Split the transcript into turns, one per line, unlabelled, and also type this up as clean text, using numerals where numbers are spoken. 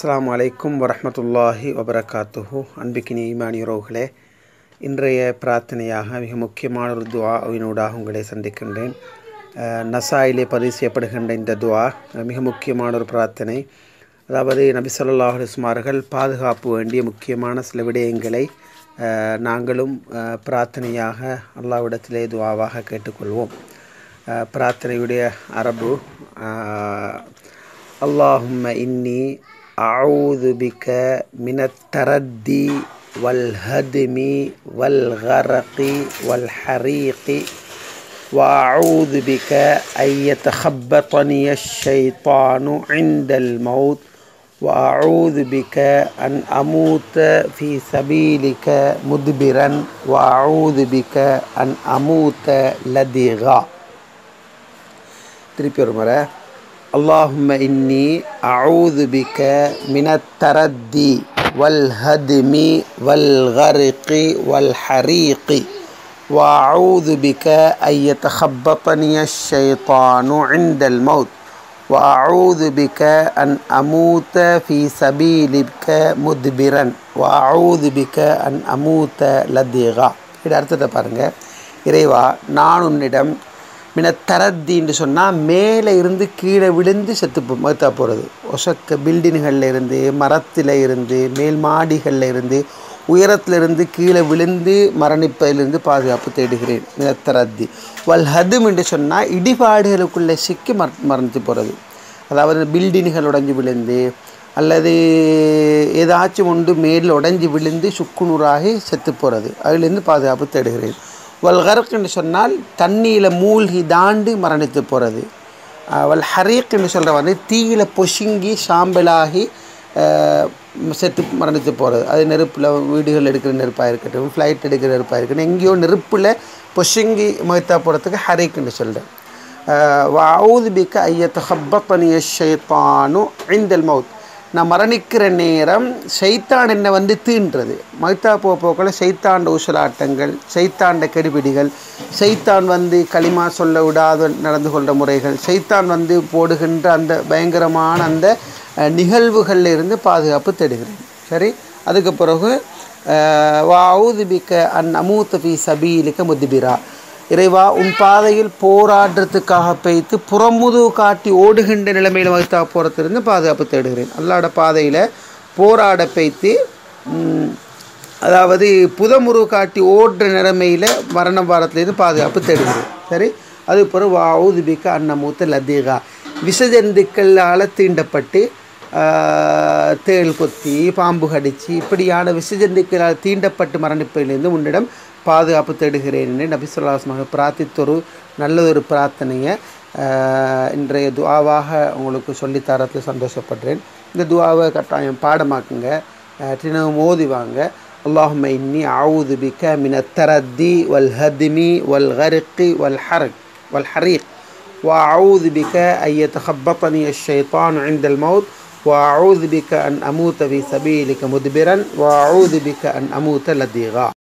அஸ்ஸலாமு அலைக்கும் வரஹ்மத்துல்லாஹி வபரகாத்துஹு. அன்பிக்கினி ஈமானியரோர்களே, இன்றைய பிரார்த்தனையாக மிக முக்கியமான ஒரு துஆவினூடாக உங்களை சந்திக்கின்றேன். நசாயிலே பதிவு செய்யப்படுகின்ற இந்த துஆ மிக முக்கியமான ஒரு பிரார்த்தனை. அதாவது நபி ஸல்லல்லாஹு அலைஹி வஸல்லம் அவர்கள் பாதுகாப்பு வேண்டிய முக்கியமான சில விடயங்களை நாங்களும் பிரார்த்தனையாக அல்லாஹ்விடத்திலே துஆவாக கேட்டுக்கொள்வோம். பிரார்த்தனையுடைய அரபு اللهم إني أعوذ بك من التردي والهدم والغرق والحريق وأعوذ بك أن يتخبطني الشيطان عند الموت وأعوذ بك أن أموت في سبيلك مدبرا وأعوذ بك أن أموت لدغا. திருப்பி ஒரு முறை اللهم إني أعوذ بك من التردي والهدم والغرق والحريق وأعوذ بك أن يتخبطني الشيطان عند الموت وأعوذ بك أن أموت في سبيلك مدبرا وأعوذ بك أن أموت لدغا. இது அர்த்தத்தை பாருங்கள். இறைவா, நான் உன்னிடம் மினத்தரத்தி என்று சொன்னால் மேலே இருந்து கீழே விழுந்து மறுத்தா போகிறது. ஒசக்க பில்டிங்குகளில் இருந்து, மரத்தில் இருந்து, மேல் மாடிகளில் இருந்து, உயரத்திலிருந்து கீழே விழுந்து மரணிப்பதிலிருந்து பாதுகாப்பு தேடுகிறேன். மினத்தரத்தி வல்ஹதும் என்று சொன்னால் இடிபாடுகளுக்குள்ளே சிக்கி மரணித்து போகிறது. அதாவது பில்டிங்குகள் உடைஞ்சி விழுந்து அல்லது ஏதாச்சும் ஒன்று மேலில் உடைஞ்சி விழுந்து சுக்குநூறாகி செத்து போகிறது. அதிலிருந்து பாதுகாப்பு தேடுகிறேன். வல்கரக் என்று சொன்னால் தண்ணியில் மூழ்கி தாண்டி மரணித்து போகிறது. வல்ஹரீக் என்று சொல்கிற வந்து தீயில பொசுங்கி சாம்பலாகி செத்து மரணித்து போகிறது. அது நெருப்பில் வீடுகள் எடுக்கிற நெருப்பாக இருக்கட்டும், ஃப்ளைட் எடுக்கிற நெருப்பாக இருக்கட்டும், எங்கேயோ நெருப்பில் பொசுங்கி மொய்த்தா போகிறதுக்கு ஹரீக் என்று சொல்கிறேன். வஅஊது பிக அன் யதஹப்பத்தனி ஷைத்தானு இன்தல் மௌத். நான் மரணிக்கிற நேரம் ஷைத்தான் என்னை வந்து தீண்டுறது. மௌத்தா போக்கில் ஷைத்தாண்ட ஊசலாட்டங்கள், ஷைத்தாண்ட கெடுபிடிகள், ஷைத்தான் வந்து களிமா சொல்ல விடாத நடந்து கொள்கிற முறைகள், ஷைத்தான் வந்து போடுகின்ற அந்த பயங்கரமான அந்த நிகழ்வுகளில் இருந்து பாதுகாப்பு தேடுகிறேன். சரி, அதுக்கு பிறகு வஅஊது பிக அன் அமூத ஃபீ சபீலிக முத்பிரா. இறைவா, உன் பாதையில் போராடுறதுக்காக பெய்த்து புறமுதுகு காட்டி ஓடுகின்ற நிலைமையில் மறுத்தா போகிறதுலேருந்து பாதுகாப்பு தேடுகிறேன். அல்லாஹ்வோட பாதையில் போராட பெய்த்து அதாவது புதமுருகு காட்டி ஓடுற நிலைமையில் மரண வாரத்துலேருந்து பாதுகாப்பு தேடுகிறேன். சரி, அது பிறகு வஅஊது பிக அன் அமூத லதீகா. விஷஜந்துக்களால் தீண்டப்பட்டு தேள் கொத்தி, பாம்பு கடித்து இப்படியான விஷஜந்துக்களால் தீண்டப்பட்டு மரணிப்பதிலிருந்து உன்னிடம் பாதுகாப்பு தேடுகிறேன் என்று நபி ஸல்லல்லாஹு அலைஹி வஸல்லம் பிரார்த்தித்தொரு நல்லதொரு பிரார்த்தனையை இன்றைய துஆவாக உங்களுக்கு சொல்லித்தரத்தில் சந்தோஷப்படுறேன். இந்த துஆவை கட்டாயம் பாடமாக்குங்க, தினமும் ஓதி வாங்க. اللهم إني أعوذ بك من التردي والهدم والغرق والحريق وأعوذ بك أن يتخبطني الشيطان عند الموت وأعوذ بك أن أموت في سبيلك مدبرا وأعوذ بك أن أموت لدغا.